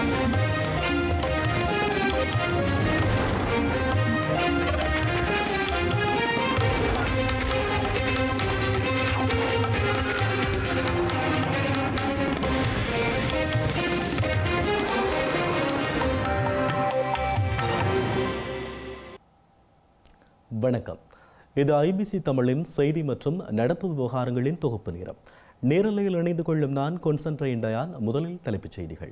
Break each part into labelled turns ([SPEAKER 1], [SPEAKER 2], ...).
[SPEAKER 1] வணக்கம். இது ஐபிசி தமிழின் செய்தி மற்றும் நடப்பு விவகாரங்களின் தொகுப்பு நேரம். நேரலையில் இணைந்து கொள்ளும் நான் கொன்சன்ட்ரேட் டயான். முதலில் தலைப்புச் செய்திகள்.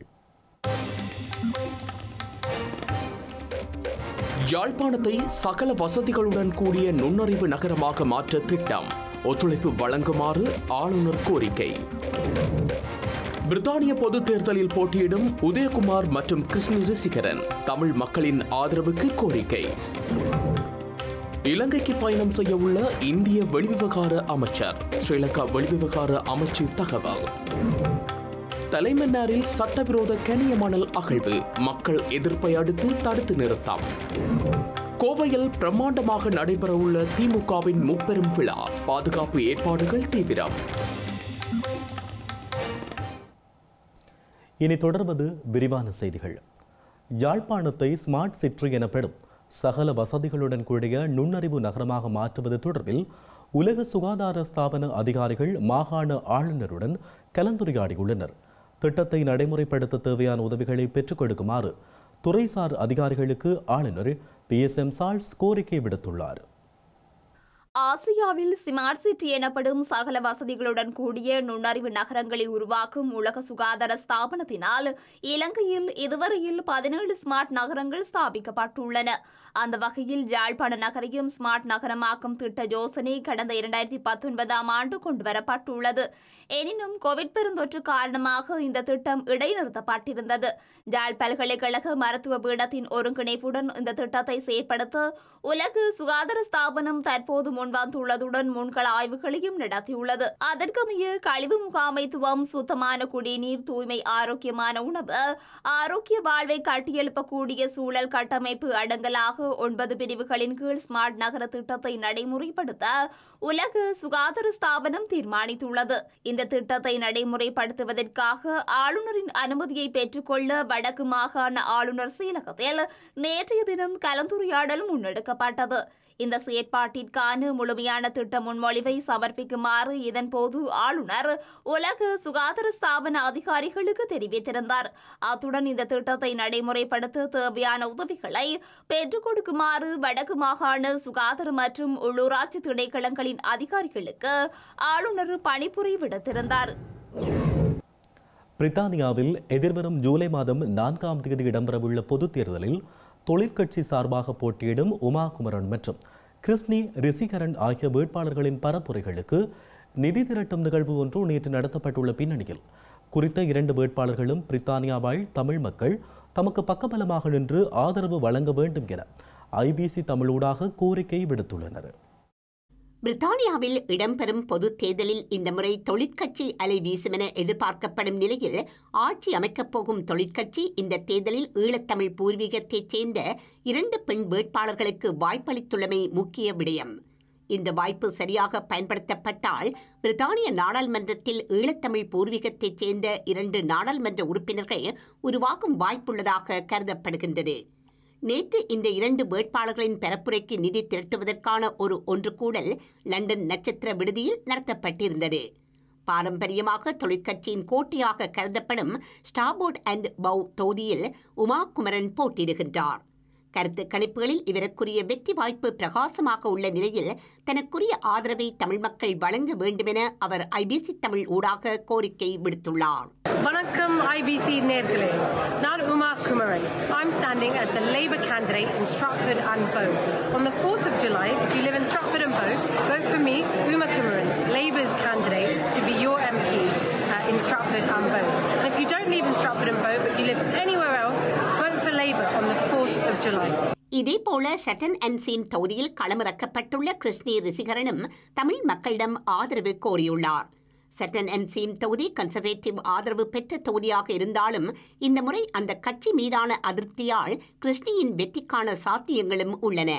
[SPEAKER 2] யாழ்ப்பாணத்தை சகல வசதிகளுடன் கூடிய நுண்ணறிவு நகரமாக மாற்ற திட்டம். ஒத்துழைப்பு வழங்குமாறு ஆளுநர் கோரிக்கை. பிரித்தானிய பொதுத் தேர்தலில் போட்டியிடும் உதயகுமார் மற்றும் கிருஷ்ணி ரிசிகரன் தமிழ் மக்களின் ஆதரவுக்கு கோரிக்கை. இலங்கைக்கு பயணம் செய்ய உள்ள இந்திய வெளிவிவகார அமைச்சர். ஸ்ரீலங்கா வெளிவிவகார அமைச்சு தகவல். தலைமன்னாரில் சட்டவிரோத கனிய மணல் அகழ்வு மக்கள் எதிர்ப்பை அடுத்து தடுத்து நிறுத்தம். கோவையில் பிரம்மாண்டமாக நடைபெறவுள்ள திமுகவின் முப்பெரும் விழா. பாதுகாப்பு ஏற்பாடுகள் தீவிரம்.
[SPEAKER 1] இனி தொடர்வது விரிவான செய்திகள். யாழ்ப்பாணத்தை ஸ்மார்ட் சிட்டி எனப்படும் சகல வசதிகளுடன் கூடிய நுண்ணறிவு நகரமாக மாற்றுவது தொடர்பில் உலக சுகாதார ஸ்தாபன அதிகாரிகள் மாகாண ஆளுநருடன் கலந்துரையாடியுள்ளனர். திட்டத்தை நடைமுறைப்படுத்த தேவையான உதவிகளை பெற்றுக் கொடுக்குமாறு துறைசார் அதிகாரிகளுக்கு ஆளுநர் PSM சால்ஸ் கோரிக்கை விடுத்துள்ளார்.
[SPEAKER 3] ஆசியாவில் ஸ்மார்ட் சிட்டி எனப்படும் சகல வசதிகளுடன் கூடிய நுண்ணறிவு நகரங்களை உருவாக்கும் உலக சுகாதார ஸ்தாபனத்தினால் இலங்கையில் இதுவரையில் 17 ஸ்மார்ட் நகரங்கள் ஸ்தாபிக்கப்பட்டுள்ளன. அந்த வகையில் யாழ்ப்பாண நகரையும் ஸ்மார்ட் நகரமாக்கும் திட்ட யோசனை கடந்த 2019ஆம் ஆண்டு கொண்டுவரப்பட்டுள்ளது. எனினும் கோவிட் பெருந்தொற்று காரணமாக இந்த திட்டம் இடைநிறுத்தப்பட்டிருந்தது. யாழ் பல்கலைக்கழக மருத்துவ பீடத்தின் ஒருங்கிணைப்புடன் இந்த திட்டத்தை செயற்படுத்த உலக சுகாதார ஸ்தாபனம் தற்போது முன்வந்துள்ளதுடன் முன்கள ஆய்வுகளையும் நடத்தியுள்ளது. அதற்கமைய கழிவு முகாமைத்துவம், சுத்தமான குடிநீர், தூய்மை ஆரோக்கியமான உணவு, ஆரோக்கிய வாழ்வை கட்டியெழுப்பக்கூடிய சூழல் கட்டமைப்பு அடங்கலாக 9 பிரிவுகளின் கீழ் ஸ்மார்ட் நகர திட்டத்தை நடைமுறைப்படுத்த உலக சுகாதார ஸ்தாபனம் தீர்மானித்துள்ளது. இந்த திட்டத்தை நடைமுறைப்படுத்துவதற்காக ஆளுநரின் அனுமதியை பெற்றுக்கொள்ள வடக்கு மாகாண ஆளுநர் செயலகத்தில் நேற்றைய தினம் கலந்துரையாடல் முன்னெடுக்கப்பட்டது. இந்த செயற்பாட்டிற்கான முழுமையான திட்ட முன்மொழிவை சமர்ப்பிக்குமாறு இதன்போது ஆளுநர் உலக சுகாதார ஸ்தாபன அதிகாரிகளுக்கு தெரிவித்திருந்தார். அத்துடன் இந்த திட்டத்தை நடைமுறைப்படுத்த தேவையான உதவிகளை பெற்றுக் கொடுக்குமாறு வடக்கு மாகாண சுகாதார மற்றும் உள்ளூராட்சி திணைக்களங்களின் அதிகாரிகளுக்கு ஆளுநர் பணிப்புரை விடுத்திருந்தார்.
[SPEAKER 1] பிரித்தானியாவில் எதிர்வரும் ஜூலை மாதம் 4ஆம் தேதி இடம்பெறவுள்ள பொதுத் தேர்தலில் தொழிற்கட்சி சார்பாக போட்டியிடும் உமா குமரன் மற்றும் கிருஷ்ணி ரிசிகரன் ஆகிய வேட்பாளர்களின் பரப்புரைகளுக்கு நிதி திரட்டும் நிகழ்வு ஒன்று நேற்று நடத்தப்பட்டுள்ள பின்னணியில் குறித்த 2 வேட்பாளர்களும் பிரித்தானியா வாழ் தமிழ் மக்கள் தமக்கு பக்கபலமாக நின்று ஆதரவு வழங்க வேண்டும் என IBC தமிழூடாக கோரிக்கை விடுத்துள்ளனர்.
[SPEAKER 4] பிரித்தானியாவில் இடம்பெறும் பொதுத் தேர்தலில் இந்த முறை தொழிற்கட்சி அலை வீசும் என எதிர்பார்க்கப்படும் நிலையில் ஆட்சி அமைக்கப் போகும் தொழிற்கட்சி இந்த தேர்தலில் ஈழத்தமிழ் பூர்வீகத்தைச் சேர்ந்த 2 பெண் வேட்பாளர்களுக்கு வாய்ப்பளித்துள்ளமை முக்கிய விடயம். இந்த வாய்ப்பு சரியாக பயன்படுத்தப்பட்டால் பிரித்தானிய நாடாளுமன்றத்தில் ஈழத்தமிழ் பூர்வீகத்தைச் சேர்ந்த 2 நாடாளுமன்ற உறுப்பினர்கள் உருவாகும் வாய்ப்புள்ளதாக கருதப்படுகின்றது. நேற்று இந்த 2 வேட்பாளர்களின் பரப்புரைக்கு நிதி திரட்டுவதற்கான ஒரு ஒன்றுகூடல் லண்டன் நட்சத்திர விடுதியில் நடத்தப்பட்டிருந்தது. பாரம்பரியமாக தொழிற்கட்சியின் கோட்டையாக கருதப்படும் ஸ்டார்போர்ட் அண்ட் பவ் தொகுதியில் உமா குமரன் போட்டியிடுகின்றார். கருத்து கணிப்புகளில் இவருக்குரிய வெற்றி வாய்ப்பு பிரகாசமாக உள்ள நிலையில் தனக்குரிய ஆதரவை தமிழ் மக்கள் வழங்க வேண்டுமென அவர் IBC தமிழ் ஊடாக கோரிக்கை விடுத்துள்ளார்.
[SPEAKER 5] வணக்கம் IBC நேயர்களே, நான் Uma Kumaran. I'm standing as the Labour candidate in Stratford and Bow. On the 4th of July, if you live in Stratford and Bow, vote for me, Uma Kumaran, Labour's candidate, to be your MP in Stratford and Bow. And if you don't live in Stratford and Bow, but you live anywhere else, vote for Labour on the 4th of July.
[SPEAKER 4] இதேபோல ஷட்டன் and seam தொகுதியில் களமிறக்கப்பட்டுள்ள கிருஷ்ணி ரிசிகரனும் தமிழ் மக்களிடம் ஆதரவு கோரியுள்ளார். சட்டன் and seam தொகுதி conservative ஆதரவு பெற்ற தொகுதியாக இருந்தாலும் இந்த முறை அந்த கட்சி மீதான அதிருப்தியால் கிருஷ்ணியின் வெற்றிக்கான சாத்தியங்களும் உள்ளன.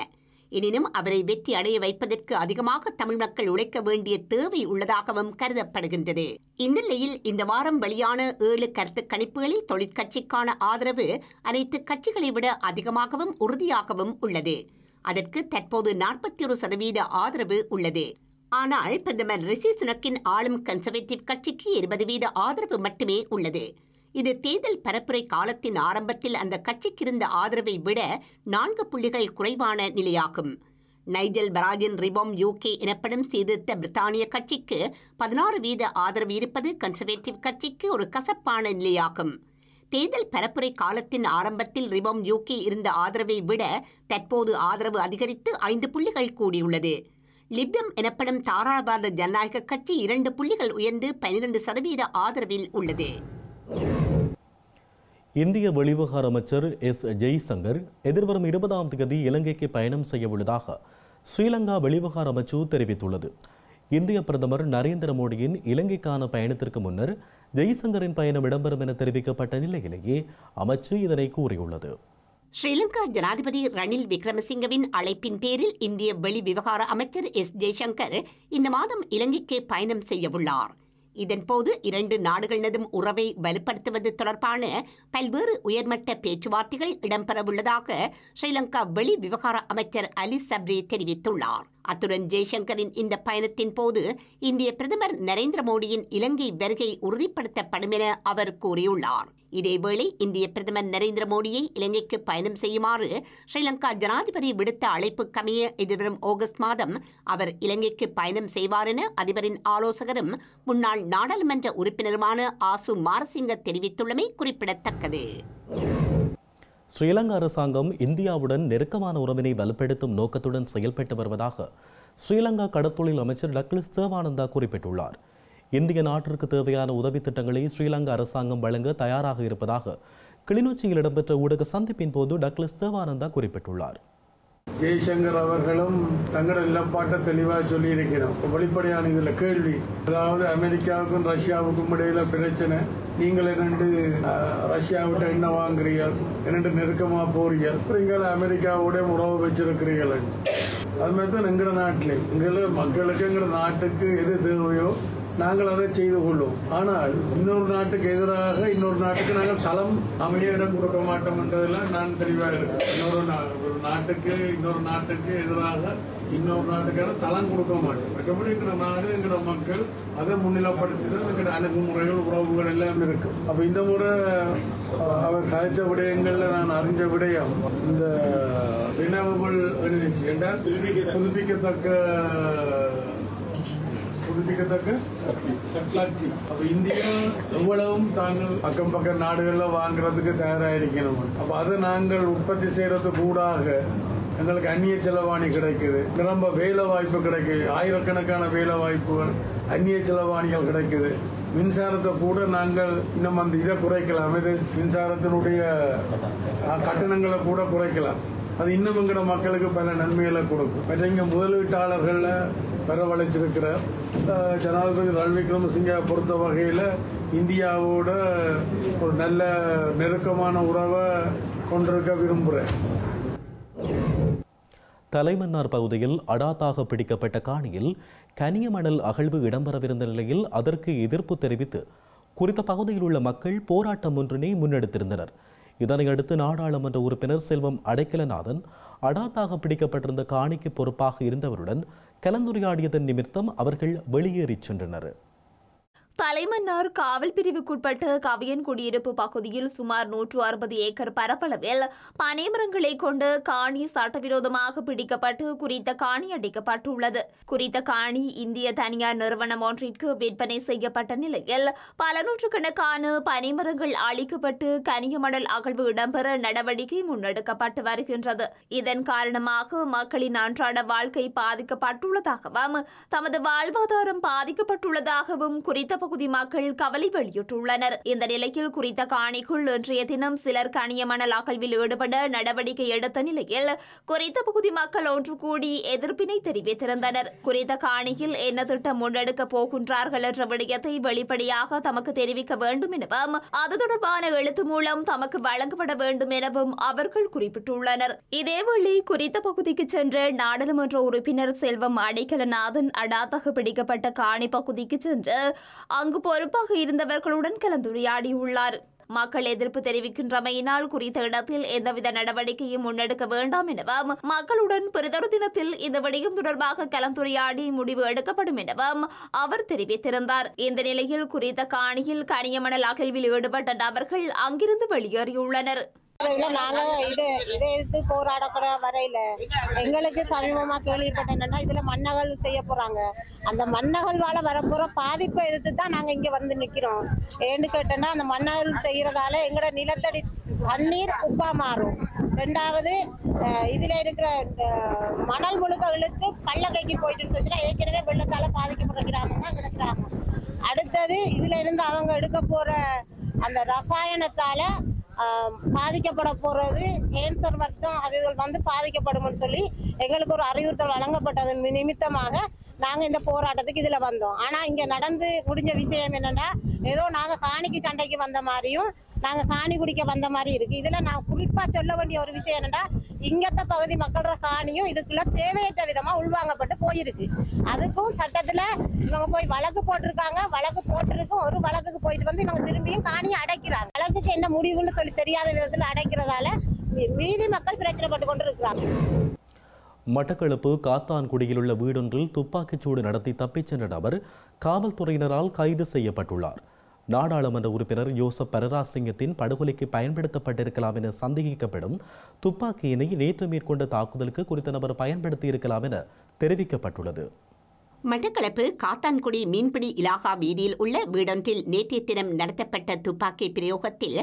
[SPEAKER 4] எனினும் அவரை வெற்றி அடைய வைப்பதற்கு அதிகமாக தமிழ் மக்கள் உழைக்க வேண்டிய தேவை உள்ளதாகவும் கருதப்படுகின்றது. இந்த நிலையில் இந்த வாரம் வெளியான 7 கருத்து கணிப்புகளில் தொழிற்கட்சிக்கான ஆதரவு அனைத்து கட்சிகளை விட அதிகமாகவும் உறுதியாகவும் உள்ளது. அதற்கு தற்போது 41% ஆதரவு உள்ளது. ஆனால் பிரதமர் ரிஷி சுனக்கின் ஆளும் கன்சர்வேட்டிவ் கட்சிக்கு 20% ஆதரவு மட்டுமே உள்ளது. இது தேர்தல் பரப்புரை காலத்தின் ஆரம்பத்தில் அந்த கட்சிக்கு இருந்த ஆதரவை விட 4 புள்ளிகள் குறைவான நிலையாகும். நைஜல் பராஜின் ரிபோம் UK எனப்படும் சீர்திருத்த பிரித்தானிய கட்சிக்கு 16% ஆதரவு இருப்பது கன்சர்வேட்டிவ் கட்சிக்கு ஒரு கசப்பான நிலையாகும். தேர்தல் பரப்புரை காலத்தின் ஆரம்பத்தில் ரிபோம் UK இருந்த ஆதரவை விட தற்போது ஆதரவு அதிகரித்து 5 புள்ளிகள் கூடியுள்ளது. லிப்டம் எனப்படும் தாராளவாத ஜனநாயக கட்சி 2 புள்ளிகள் உயர்ந்து 12% ஆதரவில் உள்ளது.
[SPEAKER 1] இந்திய வெளிவிவகார அமைச்சர் S. ஜெய்சங்கர் எதிர்வரும் 20ஆம் தேதி இலங்கைக்கு பயணம் செய்ய உள்ளதாக ஸ்ரீலங்கா வெளிவிவகார அமைச்சு தெரிவித்துள்ளது. இந்திய பிரதமர் நரேந்திர மோடியின் இலங்கைக்கான பயணத்திற்கு முன்னர் ஜெய்சங்கரின் பயணம் இடம்பெறும் என தெரிவிக்கப்பட்ட நிலையிலேயே அமைச்சு இதனை கூறியுள்ளது.
[SPEAKER 4] ஸ்ரீலங்கா ஜனாதிபதி ரணில் விக்ரமசிங்கவின் அழைப்பின் பேரில் இந்திய வெளிவிவகார அமைச்சர் S. ஜெய்சங்கர் இந்த மாதம் இலங்கைக்கு பயணம் செய்யவுள்ளார். இதன்போது 2 நாடுகளினதும் உறவை வலுப்படுத்துவது தொடர்பான பல்வேறு உயர்மட்ட பேச்சுவார்த்தைகள் இடம்பெறவுள்ளதாக ஸ்ரீலங்கா வெளி விவகார அமைச்சர் அலி சப்ரி தெரிவித்துள்ளார். அத்துடன் ஜெய்சங்கரின் இந்த பயணத்தின் போது இந்திய பிரதமர் நரேந்திர மோடியின் இலங்கை வருகை உறுதிப்படுத்தப்படும் என அவர் கூறியுள்ளார். இதேவேளை இந்திய பிரதமர் நரேந்திர மோடியை இலங்கைக்கு பயணம் செய்யுமாறு ஸ்ரீலங்கா ஜனாதிபதி விடுத்த அழைப்புக்கமைய எதிர்வரும் ஆகஸ்ட் மாதம் அவர் இலங்கைக்கு பயணம் செய்வார் என அதிபரின் ஆலோசகரும் முன்னாள் நாடாளுமன்ற உறுப்பினருமான ஆசு மாரசிங்க தெரிவித்துள்ளமை குறிப்பிடத்தக்கது.
[SPEAKER 1] ஸ்ரீலங்கா அரசாங்கம் இந்தியாவுடன் நெருக்கமான உறவினை வலுப்படுத்தும் நோக்கத்துடன் செயல்பட்டு வருவதாக ஸ்ரீலங்கா கடற்தொழில் அமைச்சர் டக்ளஸ் தேவானந்தா குறிப்பிட்டுள்ளார். இந்திய நாட்டிற்கு தேவையான உதவி திட்டங்களை ஸ்ரீலங்கா அரசாங்கம் வழங்க தயாராக இருப்பதாக கிளிநொச்சியில் இடம்பெற்ற ஊடக சந்திப்பின் போது டக்ளஸ் தேவானந்தா குறிப்பிட்டுள்ளார்.
[SPEAKER 6] ஜெய்சங்கர் அவர்களும் தங்களோட நிலப்பாட்டை தெளிவாக சொல்லியிருக்கிறோம். வெளிப்படையான இதில் கேள்வி, அதாவது அமெரிக்காவுக்கும் ரஷ்யாவுக்கும் இடையில பிரச்சனை, நீங்கள் என்னண்டு ரஷ்யாவிட்ட என்ன வாங்குறீர்கள், என்னண்டு நெருக்கமாக போறீர்கள், அப்புறம் அமெரிக்காவோட உறவு வச்சிருக்கிறீர்கள். அது மாதிரி தான் எங்களோட நாட்டிலே மக்களுக்கு எங்களோட நாட்டுக்கு எது தேவையோ நாங்கள் அதை செய்து கொள்வோம். ஆனால் இன்னொரு நாட்டுக்கு எதிராக இன்னொரு நாட்டுக்கு நாங்கள் தளம் அமைய இடம் கொடுக்க மாட்டோம் என்றதெல்லாம் நான் தெளிவாக இருக்கேன். ஒரு நாட்டுக்கு இன்னொரு நாட்டுக்கு எதிராக இன்னொரு நாட்டுக்கான தளம் கொடுக்க மாட்டோம். மற்றபடி எங்களோட நாடு எங்களோட மக்கள் அதை முன்னிலைப்படுத்தி தான் எங்களோட அணுகுமுறைகள் உறவுகள் எல்லாம் இருக்கு. அப்ப இந்த முறை அவர் கதைச்ச விடயங்கள்ல நான் அறிஞ்ச விடயம் இந்த ரினவபிள் எனர்ஜி என்றால் புதுப்பிக்கத்தக்க சக்தி. அப்ப இந்தியா எவ்வளவும் தாங்கள் அக்கம் பக்கம் நாடுகள்ல வாங்குறதுக்கு தயாராயிருக்கணும். அப்ப அதை நாங்கள் உற்பத்தி செய்யறது கூடாக எங்களுக்கு அந்நிய செலவாணி கிடைக்குது, நிரம்ப வேலை வாய்ப்பு கிடைக்குது, ஆயிரக்கணக்கான வேலை வாய்ப்புகள் அந்நிய செலவாணிகள் கிடைக்குது. மின்சாரத்தை கூட நாங்கள் இன்னும் அந்த இதை குறைக்கலாம், இது மின்சாரத்தினுடைய கட்டணங்களை கூட குறைக்கலாம். அது இன்னும் எங்கட மக்களுக்கு பல நன்மைகளை கொடுக்கும். மற்ற இங்க முதலீட்டாளர்கள வரவழைச்சிருக்கிற ஜனாதிபதி ரணில் விக்ரமசிங்க பொறுத்த வகையில் இந்தியாவோட ஒரு நல்ல நெருக்கமான உறவை கொண்டிருக்க விரும்புகிறேன்.
[SPEAKER 1] தலைமன்னார் பகுதியில் அடாத்தாக பிடிக்கப்பட்ட காணியில் கனிய மணல் அகழ்வு இடம்பெறவிருந்த நிலையில் அதற்கு எதிர்ப்பு தெரிவித்து குறித்த பகுதியில் உள்ள மக்கள் போராட்டம் ஒன்றினை முன்னெடுத்திருந்தனர். இதனையடுத்து நாடாளுமன்ற உறுப்பினர் செல்வம் அடைக்கலநாதன் அடாத்தாக பிடிக்கப்பட்டிருந்த காணிக்கு பொறுப்பாக இருந்தவருடன் கலந்துரையாடியதன் நிமித்தம் அவர்கள் வெளியேறிச் சென்றனர்.
[SPEAKER 3] தலைமன்னார் காவல் பிரிவுக்குட்பட்ட கவியன் குடியிருப்பு பகுதியில் சுமார் 160 ஏக்கர் பரப்பளவில் பனைமரங்களை கொண்டு காணி சட்டவிரோதமாக பிடிக்கப்பட்டு குறித்த காணி அடிக்கப்பட்டுள்ளது. குறித்த காணி இந்திய தனியார் நிறுவனம் ஒன்றிற்கு விற்பனை செய்யப்பட்ட நிலையில் பல நூற்றுக்கணக்கான பனைமரங்கள் அழிக்கப்பட்டு கனிய மணல் அகழ்வு இடம்பெற நடவடிக்கை முன்னெடுக்கப்பட்டு வருகின்றது. இதன் காரணமாக மக்களின் அன்றாட வாழ்க்கை பாதிக்கப்பட்டுள்ளதாகவும் தமது வாழ்வாதாரம் பாதிக்கப்பட்டுள்ளதாகவும் குறித்த பகுதி மக்கள் கவலை வெளியிட்டுள்ளனர். இந்த நிலையில் குறித்த காணிக்குள் இன்றைய தினம் சிலர் கனிய மணல் அகழ்வில் ஈடுபட நடவடிக்கை எடுத்த நிலையில் குறித்த பகுதி மக்கள் ஒன்று கூடி எதிர்ப்பினை தெரிவித்திருந்தனர். குறித்த காணியில் என்ன திட்டம் முன்னெடுக்க போகின்றார்கள் என்ற விடயத்தை வெளிப்படையாக தமக்கு தெரிவிக்க வேண்டும் எனவும் அது தொடர்பான எழுத்து மூலம் தமக்கு வழங்கப்பட வேண்டும் எனவும் அவர்கள் குறிப்பிட்டுள்ளனர். இதேவேளை குறித்த பகுதிக்கு சென்ற நாடாளுமன்ற உறுப்பினர் செல்வம் அடைக்கலநாதன் அடாத்தாக பிடிக்கப்பட்ட காணி பகுதிக்கு சென்று அங்கு பொறுப்பாக இருந்தவர்களுடன் கலந்துரையாடியுள்ளார். மக்கள் எதிர்ப்பு தெரிவிக்கின்றமையினால் குறித்த இடத்தில் எந்தவித நடவடிக்கையும் முன்னெடுக்க வேண்டாம் எனவும் மக்களுடன் பிறிதொரு தினத்தில் இந்த விடயம் தொடர்பாக கலந்துரையாடி முடிவு எடுக்கப்படும் எனவும் அவர் தெரிவித்திருந்தார். இந்த நிலையில் குறித்த காணியில் கனிய மணல் அகழ்வில் ஈடுபட்ட நபர்கள் அங்கிருந்து வெளியேறியுள்ளனர்.
[SPEAKER 7] நாங்க இதை எதிர்த்து போராடக்கூட வரையில எங்களுக்கு சமீபமா கேள்விப்பட்ட என்னன்னா இதுல மண்ணகல் செய்ய போறாங்க. அந்த மண்ணகல்வால வரப்போற பாதிப்பை எதிர்த்து தான் நாங்க இங்க வந்து நிக்கிறோம். ஏன்னு கேட்டோம்னா அந்த மண்ணகல் செய்யறதால எங்களோட நிலத்தடி தண்ணீர் உப்பா மாறும். ரெண்டாவது இதுல இருக்கிற மணல் முழுக்க இழுத்து பள்ளக்கைக்கு போயிட்டுன்னு சொல்லிட்டு ஏற்கனவே வெள்ளத்தால பாதிக்கப்படுற கிராமம் தான் எங்க கிராமம். அடுத்தது இதுல இருந்து அவங்க எடுக்க போற அந்த ரசாயனத்தால பாதிக்கப்பட போறது கேன்சர் வர்த்தம் அதுகள் வந்து பாதிக்கப்படும்னு சொல்லி எங்களுக்கு ஒரு அறிவுறுத்தல் வழங்கப்பட்டது நிமித்தமாக நாங்க இந்த போராட்டத்துக்கு இதுல வந்தோம். ஆனா இங்க நடந்து முடிஞ்ச விஷயம் என்னன்னா ஏதோ நாங்க காணிக்கு சண்டைக்கு வந்த மாதிரியும் நாங்க காணி குடிக்க வந்த மாதிரி இருக்கு. இதுல நான் குறிப்பா சொல்ல வேண்டிய ஒரு விஷயம் என்னன்னா இங்கத்த பகுதி மக்களோட காணியும் இதுக்குள்ள தேவையற்ற விதமா உள்வாங்கப்பட்டு போயிருக்கு. அதுக்கும் சட்டத்துல இவங்க போய் வழக்கு போட்டிருக்காங்க. வழக்கு போட்டிருக்கும் ஒரு வழக்குக்கு போயிட்டு வந்து இவங்க திரும்பியும் காணியை அடைக்கிறாங்க. வழக்குக்கு என்ன முடிவுன்னு சொல்லி தெரியாத விதத்துல அடைக்கிறதால மீதி மக்கள் பிரச்சனைப்பட்டு கொண்டு இருக்கிறாங்க.
[SPEAKER 1] மட்டக்களப்பு காத்தான்குடியில் உள்ள வீடொன்றில் துப்பாக்கிச்சூடு நடத்தி தப்பிச் சென்ற நபர் காவல்துறையினரால் கைது செய்யப்பட்டுள்ளார். நாடாளுமன்ற உறுப்பினர் யோசப் பரராசிங்கத்தின் படுகொலைக்கு பயன்படுத்தப்பட்டிருக்கலாம் என சந்தேகிக்கப்படும் துப்பாக்கியினை நேற்று மேற்கொண்ட தாக்குதலுக்கு குறித்த நபர் பயன்படுத்தியிருக்கலாம் என தெரிவிக்கப்பட்டுள்ளது.
[SPEAKER 4] மட்டக்களப்பு காத்தான்குடி மீன்பிடி இலாகா வீதியில் உள்ள வீடொன்றில் நேற்றைய தினம் நடத்தப்பட்ட துப்பாக்கி பிரயோகத்தில்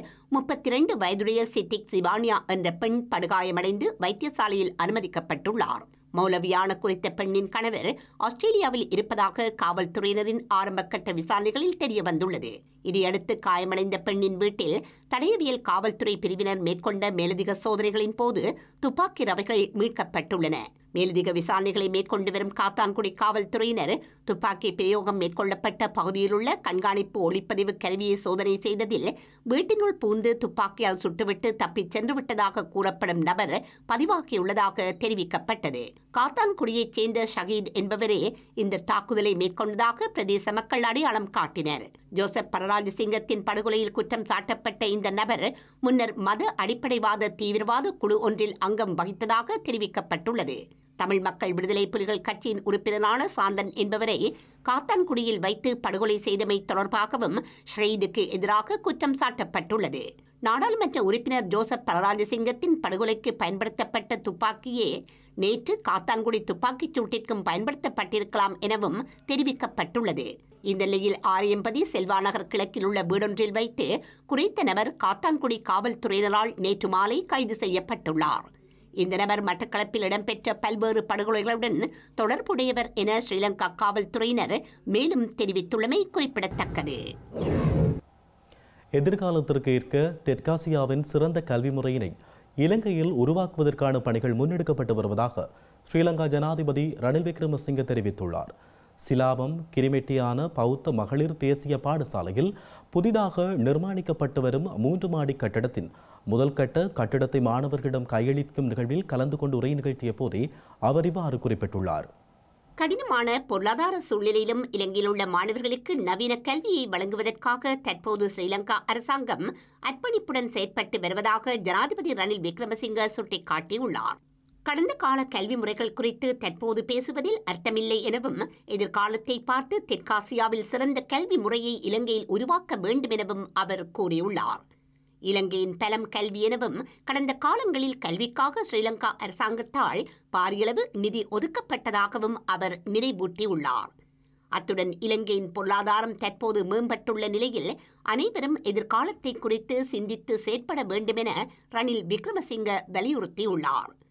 [SPEAKER 4] 32 வயதுடைய சித்திக் சிவானியா என்ற பெண் படுகாயமடைந்து வைத்தியசாலையில் அனுமதிக்கப்பட்டுள்ளார். மௌலவியான குறித்த பெண்ணின் கணவர் ஆஸ்திரேலியாவில் இருப்பதாக காவல்துறையினரின் ஆரம்பகட்ட விசாரணைகளில் தெரிய வந்துள்ளது. இதையடுத்து காயமடைந்த பெண்ணின் வீட்டில் தடயவியல் காவல்துறை பிரிவினர் மேற்கொண்ட மேலதிக சோதனைகளின் போது துப்பாக்கி ரவைகள் மீட்கப்பட்டுள்ளன. மேலதிக விசாரணைகளை மேற்கொண்டு வரும் காத்தான்குடி காவல்துறையினர் துப்பாக்கி பிரயோகம் மேற்கொள்ளப்பட்ட பகுதியில் உள்ள கண்காணிப்பு ஒளிப்பதிவு கருவியை சோதனை செய்ததில் வீட்டினுள் பூந்து துப்பாக்கியால் சுட்டுவிட்டு தப்பிச் சென்று விட்டதாக கூறப்படும் நபர் பதிவாகியுள்ளதாக தெரிவிக்கப்பட்டது. காத்தான்குடியைச் சேர்ந்த ஷஹீத் என்பவரே இந்த தாக்குதலை மேற்கொண்டதாக பிரதேச மக்கள் அடையாளம் காட்டினர். ஜோசப் பரராஜசிங்கத்தின் படுகொலையில் குற்றம் சாட்டப்பட்ட இந்த நபர் முன்னர் மத அடிப்படைவாத தீவிரவாத குழு ஒன்றில் அங்கம் வகித்ததாக தெரிவிக்கப்பட்டுள்ளது. தமிழ் மக்கள் விடுதலை புலிகள் கட்சியின் உறுப்பினரான சாந்தன் என்பவரை காத்தான்குடியில் வைத்து படுகொலை செய்தமை தொடர்பாகவும் ஷஹீதுக்கு எதிராக குற்றம் சாட்டப்பட்டுள்ளது. நாடாளுமன்ற உறுப்பினர் ஜோசப் பரராஜசிங்கத்தின் படுகொலைக்கு பயன்படுத்தப்பட்ட துப்பாக்கியே நேற்று காத்தான்குடி துப்பாக்கிச் சூட்டிற்கும் பயன்படுத்தப்பட்டிருக்கலாம் எனவும் தெரிவிக்கப்பட்டுள்ளது. இந்த நிலையில் ஆரியம்பதி செல்வாநகர் கிழக்கில் உள்ள வீடொன்றில் வைத்து குறித்த நபர் காத்தான்குடி காவல்துறையினரால் நேற்று மாலை கைது செய்யப்பட்டுள்ளார். இந்த நபர் மட்டக்களப்பில் இடம்பெற்ற பல்வேறு படுகொலைகளுடன் தொடர்புடையவர் என ஸ்ரீலங்கா காவல்துறையினர் மேலும் தெரிவித்துள்ளமை குறிப்பிடத்தக்கது.
[SPEAKER 1] எதிர்காலத்திற்கு ஏற்க தெற்காசியாவின் சிறந்த கல்வி முறையினை இலங்கையில் உருவாக்குவதற்கான பணிகள் முன்னெடுக்கப்பட்டு வருவதாக ஸ்ரீலங்கா ஜனாதிபதி ரணில் விக்ரமசிங்க தெரிவித்துள்ளார். சிலாபம் கிரிமெட்டியான பௌத்த மகளிர் தேசிய பாடசாலையில் புதிதாக நிர்மாணிக்கப்பட்டு வரும் 3 மாடி கட்டடத்தின் முதல் கட்டிடத்தை மாணவர்களிடம் கையளிக்கும் நிகழ்வில் கலந்து கொண்டு உரை நிகழ்த்திய போதே அவர் இவ்வாறு குறிப்பிட்டுள்ளார்.
[SPEAKER 4] கடினமான பொருளாதார சூழ்நிலையிலும் இலங்கையில் உள்ள மாணவர்களுக்கு நவீன கல்வியை வழங்குவதற்காக தற்போது ஸ்ரீலங்கா அரசாங்கம் அர்ப்பணிப்புடன் செயற்பட்டு வருவதாக ஜனாதிபதி ரணில் விக்ரமசிங்க சுட்டிக்காட்டியுள்ளார். கடந்த கால கல்வி முறைகள் குறித்து தற்போது பேசுவதில் அர்த்தமில்லை எனவும் எதிர்காலத்தை பார்த்து தெற்காசியாவில் சிறந்த கல்வி முறையை இலங்கையில் உருவாக்க வேண்டும் எனவும் அவர் கூறியுள்ளார். இலங்கையின் பலம் கல்வி எனவும் கடந்த காலங்களில் கல்விக்காக ஸ்ரீலங்கா அரசாங்கத்தால் பாரியளவு நிதி ஒதுக்கப்பட்டதாகவும் அவர் நினைவூட்டியுள்ளார். அத்துடன் இலங்கையின் பொருளாதாரம் தற்போது மேம்பட்டுள்ள நிலையில் அனைவரும் எதிர்காலத்தை குறித்து சிந்தித்து செயற்பட வேண்டும் என ரணில் விக்ரமசிங்க வலியுறுத்தியுள்ளார்.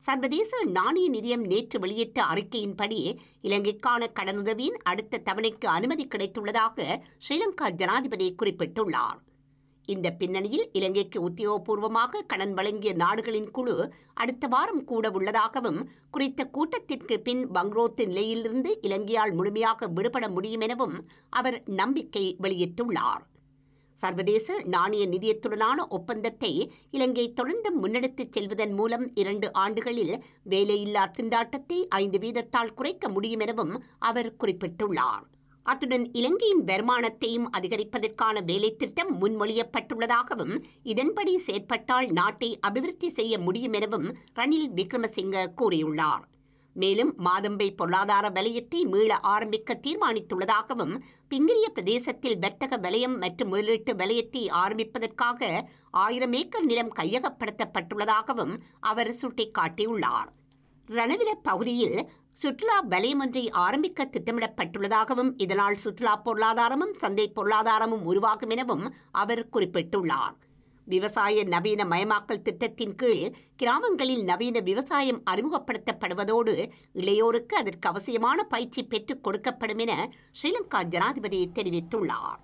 [SPEAKER 4] சர்வதேச நாணய நிதியம் நேற்று வெளியிட்ட அறிக்கையின்படி இலங்கைக்கான கடனுதவியின் அடுத்த தவணைக்கு அனுமதி கிடைத்துள்ளதாக ஸ்ரீலங்கா ஜனாதிபதி குறிப்பிட்டுள்ளார். இந்த பின்னணியில் இலங்கைக்கு உத்தியோகபூர்வமாக கடன் வழங்கிய நாடுகளின் குழு அடுத்த வாரம் கூட உள்ளதாகவும், குறித்த கூட்டத்திற்கு பின் வங்குரோத்து நிலையிலிருந்து இலங்கையால் முழுமையாக விடுபட முடியும் எனவும் அவர் நம்பிக்கை வெளியிட்டுள்ளார். சர்வதேச நாணய நிதியத்துடனான ஒப்பந்தத்தை இலங்கை தொடர்ந்து முன்னெடுத்துச் செல்வதன் மூலம் 2 ஆண்டுகளில் வேலையில்லா திண்டாட்டத்தை 5% குறைக்க முடியும் எனவும் அவர் குறிப்பிட்டுள்ளார். அத்துடன் இலங்கையின் வருமானத்தையும் அதிகரிப்பதற்கான வேலை திட்டம் முன்மொழியப்பட்டுள்ளதாகவும், இதன்படி செயற்பட்டால் நாட்டை அபிவிருத்தி செய்ய முடியும் எனவும் ரணில் விக்ரமசிங்க கூறியுள்ளார். மேலும் மாதம்பை பொருளாதார வலயத்தை மீள ஆரம்பிக்க தீர்மானித்துள்ளதாகவும், பிங்கிரிய பிரதேசத்தில் வர்த்தக வலயம் மற்றும் முதலீட்டு வலயத்தை ஆரம்பிப்பதற்காக 1000 ஏக்கர் நிலம் கையகப்படுத்தப்பட்டுள்ளதாகவும் அவர் சுட்டிக்காட்டியுள்ளார். ரணவில பகுதியில் சுற்றுலா வலயம் ஒன்றை ஆரம்பிக்க திட்டமிடப்பட்டுள்ளதாகவும், இதனால் சுற்றுலா பொருளாதாரமும் சந்தை பொருளாதாரமும் உருவாகும் எனவும் அவர் குறிப்பிட்டுள்ளார். விவசாய நவீன மயமாக்கல் திட்டத்தின் கீழ் கிராமங்களில் நவீன விவசாயம் அறிமுகப்படுத்தப்படுவதோடு இளையோருக்கு அதற்கு அவசியமான பயிற்சி பெற்றுக் கொடுக்கப்படும் என ஸ்ரீலங்கா ஜனாதிபதி தெரிவித்துள்ளார்.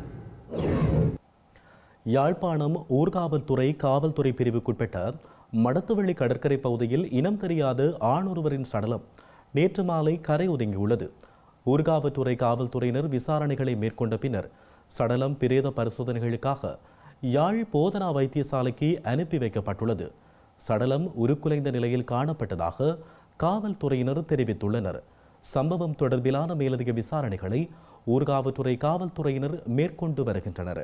[SPEAKER 1] யாழ்ப்பாணம் ஊர்காவல்துறை காவல்துறை பிரிவுக்குட்பட்ட மடத்துவள்ளி கடற்கரை பகுதியில் இனம் தெரியாத ஆணொருவரின் சடலம் நேற்று மாலை கரை ஒதுங்கியுள்ளது. ஊர்காவல்துறை காவல்துறையினர் விசாரணைகளை மேற்கொண்ட பின்னர் சடலம் பிரேத பரிசோதனைகளுக்காக யாழ் போதனா வைத்தியசாலைக்கு அனுப்பி வைக்கப்பட்டுள்ளது. சடலம் உருக்குலைந்த நிலையில் காணப்பட்டதாக காவல்துறையினர் தெரிவித்துள்ளனர். சம்பவம் தொடர்பிலான மேலதிக விசாரணைகளை ஊர்காவல்துறை காவல்துறையினர் மேற்கொண்டு வருகின்றனர்.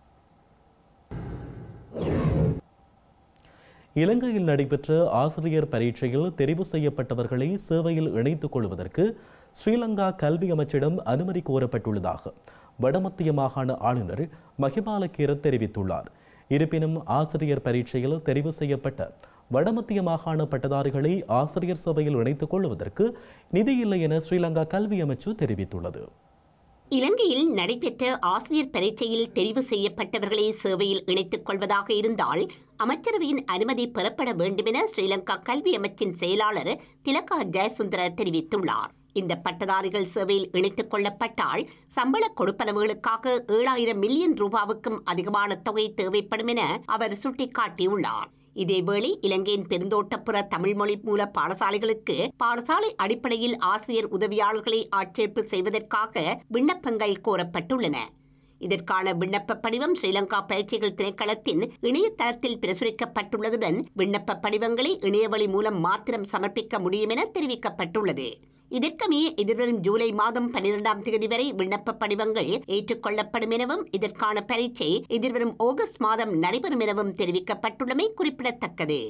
[SPEAKER 1] இலங்கையில் நடைபெற்ற ஆசிரியர் பரீட்சையில் தெரிவு செய்யப்பட்டவர்களை சேவையில் இணைத்துக் கொள்வதற்கு ஸ்ரீலங்கா கல்வி அமைச்சிடம் அனுமதி கோரப்பட்டுள்ளதாக வடமத்திய மாகாண ஆளுநர் மகிபால கீரத் தெரிவித்துள்ளார். இருப்பினும் ஆசிரியர் பரீட்சையில் தெரிவு செய்யப்பட்ட வடமத்திய மாகாண பட்டதாரிகளை ஆசிரியர் சபையில் இணைத்துக் கொள்வதற்கு நிதி இல்லை என ஸ்ரீலங்கா கல்வி அமைச்சு தெரிவித்துள்ளது.
[SPEAKER 4] இலங்கையில் நடைபெற்ற ஆசிரியர் பரீட்சையில் தெரிவு செய்யப்பட்டவர்களை சேவையில் இணைத்துக் கொள்வதாக இருந்தால் அமைச்சரவையின் அனுமதி பெறப்பட வேண்டும் என ஸ்ரீலங்கா கல்வி அமைச்சின் செயலாளர் திலகா ஜெயசுந்தர தெரிவித்துள்ளார். இந்த பட்டதாரிகள் சேவையில் இணைத்துக் கொள்ளப்பட்டால் சம்பள கொடுப்பனவுகளுக்காக 7000 மில்லியன் ரூபாவுக்கும் அதிகமான தொகை தேவைப்படும் என அவர் சுட்டிக்காட்டியுள்ளார். இதேவேளை இலங்கையின் பெருந்தோட்டப்புற தமிழ் மொழி மூல பாடசாலைகளுக்கு பாடசாலை அடிப்படையில் ஆசிரியர் உதவியாளர்களை ஆட்சேர்ப்பு செய்வதற்காக விண்ணப்பங்கள் கோரப்பட்டுள்ளன. இதற்கான விண்ணப்ப படிவம் ஸ்ரீலங்கா பயிற்சிகள் திணைக்களத்தின் இணையதளத்தில் பிரசுரிக்கப்பட்டுள்ளதுடன் விண்ணப்ப படிவங்களை இணையவழி மூலம் மாத்திரம் சமர்ப்பிக்க முடியும் என தெரிவிக்கப்பட்டுள்ளது. இதற்கமே எதிர்வரும் ஜூலை மாதம் 12ஆம் தேதி வரை விண்ணப்ப படிவங்கள் ஏற்றுக்கொள்ளப்படும் எனவும் இதற்கான பரீட்சை எதிர்வரும் ஆகஸ்ட் மாதம் நடைபெறும் எனவும் தெரிவிக்கப்பட்டுள்ளமை குறிப்பிடத்தக்கது.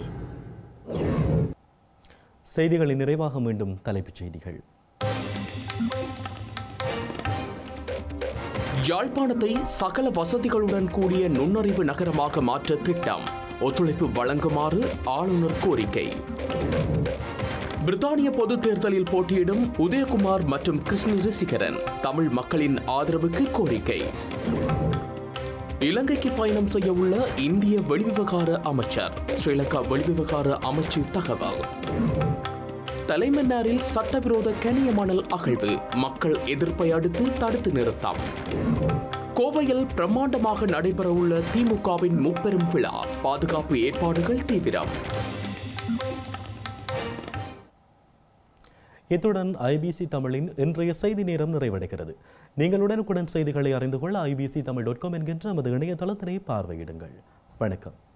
[SPEAKER 1] செய்திகளின் நிறைவாக மீண்டும் தலைப்புச் செய்திகள்.
[SPEAKER 2] யாழ்ப்பாணத்தை சகல வசதிகளுடன் கூடிய நுண்ணறிவு நகரமாக மாற்ற திட்டம், ஒத்துழைப்பு வழங்குமாறு ஆளுநர் கோரிக்கை. பிரித்தானிய பொதுத் தேர்தலில் போட்டியிடும் உதயகுமார் மற்றும் கிருஷ்ணி ரிசிகரன் தமிழ் மக்களின் ஆதரவுக்கு கோரிக்கை. இலங்கைக்கு பயணம் செய்ய உள்ள இந்திய வெளிவிவகார அமைச்சர், ஸ்ரீலங்கா வெளிவிவகார அமைச்சு தகவல். தலைமன்னாரில் சட்டவிரோத கனிய மணல் அகழ்வு, மக்கள் எதிர்ப்பை அடுத்து தடுத்து நிறுத்தம். கோவையில் பிரம்மாண்டமாக நடைபெறவுள்ள திமுகவின் முப்பெரும் விழா, பாதுகாப்பு ஏற்பாடுகள் தீவிரம்.
[SPEAKER 1] இத்துடன் ஐபிசி தமிழின் இன்றைய செய்தி நேரம் நிறைவடைகிறது. நீங்கள் உடனுக்குடன் செய்திகளை அறிந்து கொள்ள ibc.com என்கின்ற நமது இணையதளத்தினை பார்வையிடுங்கள். வணக்கம்.